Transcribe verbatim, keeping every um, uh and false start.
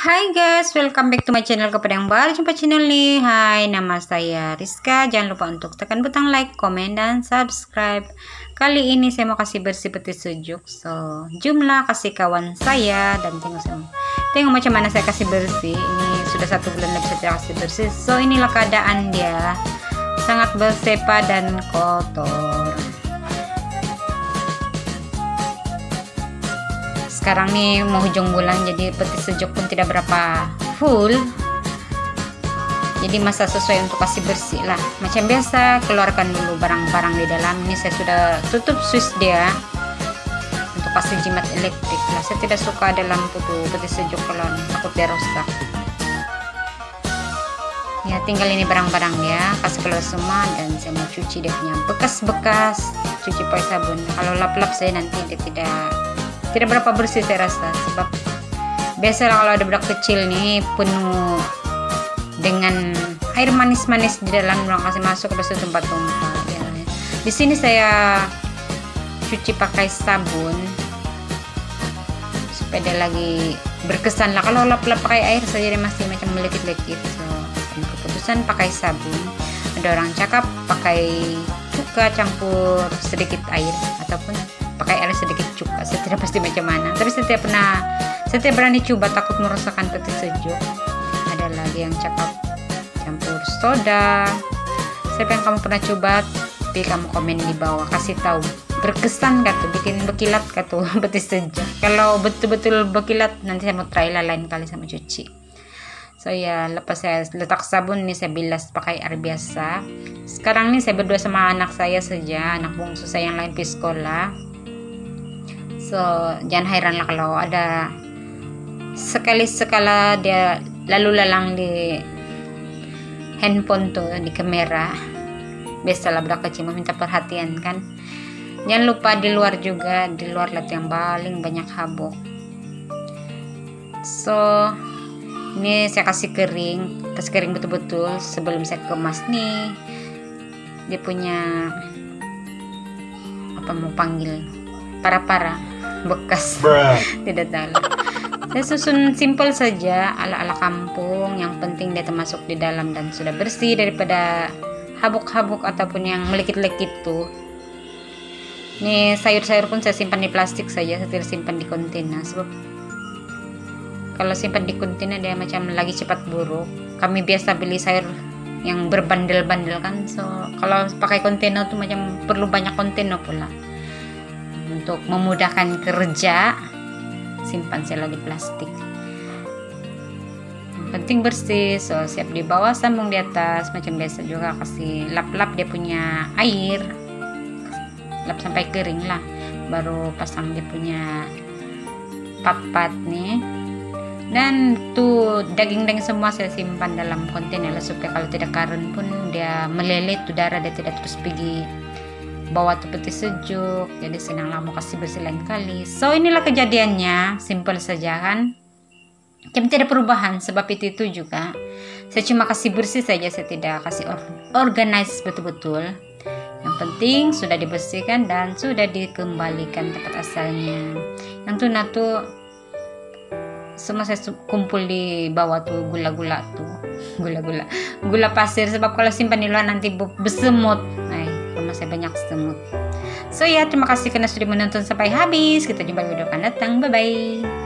Hai guys, welcome back to my channel. Kepada yang baru jumpa channel nih, hai, nama saya Rizka. Jangan lupa untuk tekan butang like, komen, dan subscribe. Kali ini saya mau kasih bersih peti sejuk. So, jumlah kasih kawan saya dan tengok semua. Tengok macam mana saya kasih bersih. Ini sudah satu bulan lebih saya kasih bersih. So, inilah keadaan dia. Sangat bersepa dan kotor. Sekarang nih mau hujung bulan, jadi peti sejuk pun tidak berapa full, jadi masa sesuai untuk kasih bersih lah. Macam biasa, keluarkan dulu barang-barang di dalam. Ini saya sudah tutup switch dia untuk kasih jimat elektrik lah. Saya tidak suka ada lampu tuh peti sejuk kalau takut dia rusak. Ya, tinggal ini barang-barang dia, kasih keluar semua. Dan saya mau cuci dia punya bekas-bekas, cuci pakai sabun. Kalau lap-lap saya nanti dia tidak tidak berapa bersih saya rasa, sebab biasalah kalau ada budak kecil nih penuh dengan air manis-manis di dalam, orang kasih masuk ke tempat-tempat ya. Di sini saya cuci pakai sabun supaya dia lagi berkesan lah. Kalau lap-lap pakai air saja dia masih macam melekit-lekit. So, keputusan pakai sabun. Ada orang cakap pakai cuka campur sedikit air ataupun pakai air sedikit cuka. Saya tidak pasti macam mana, tapi saya tidak pernah, saya tidak berani coba, takut merusakkan peti sejuk. Ada lagi yang cakap campur soda. Siapa yang kamu pernah coba? Tapi kamu komen di bawah, kasih tahu berkesan gak tuh, bikin berkilat gak tuh peti sejuk. Kalau betul-betul berkilat, nanti saya mau try lah lain kali sama cuci. So ya, lepas saya letak sabun ini saya bilas pakai air biasa. Sekarang nih saya berdua sama anak saya saja, anak bungsu saya yang lain pergi sekolah. So, jangan heran lah kalau ada sekali-sekala dia lalu lalang di handphone tuh, di kamera. Biasalah budak kecil meminta perhatian kan. Jangan lupa di luar juga, di luar lihat yang paling banyak habuk. So, ini saya kasih kering, kasih kering betul-betul sebelum saya kemas nih. Dia punya apa mau panggil, para-para bekas tidak tahu. Saya susun simple saja ala-ala kampung, yang penting dia termasuk di dalam dan sudah bersih daripada habuk-habuk ataupun yang melekit-lekit tuh. Ini sayur-sayur pun saya simpan di plastik saja, saya tidak simpan di kontainer, sebab kalau simpan di kontainer dia macam lagi cepat buruk. Kami biasa beli sayur yang berbandel-bandel kan, so kalau pakai kontainer tuh macam perlu banyak kontainer pula. Untuk memudahkan kerja, simpan selalu di plastik. Yang penting bersih. So, siap di bawah, sambung di atas. Macam biasa juga kasih lap-lap dia punya air, lap sampai kering lah, baru pasang dia punya pat-pat nih. Dan tuh daging-daging semua saya simpan dalam kontainer supaya kalau tidak karen pun dia meleleh, udara dia tidak terus pergi bawa tuh peti sejuk. Jadi senang lah mau kasih bersih lain kali. So, inilah kejadiannya, simple saja kan, yang tidak perubahan. Sebab itu itu juga saya cuma kasih bersih saja, saya tidak kasih or organize betul-betul. Yang penting sudah dibersihkan dan sudah dikembalikan tempat asalnya. Yang tuh nah tuh semua saya kumpul di bawah tuh, gula-gula tuh, gula-gula gula pasir, sebab kalau simpan di luar nanti bersemut. Nah, rumah saya banyak semut. So ya, terima kasih karena sudah menonton sampai habis. Kita jumpa di video akan datang. Bye bye.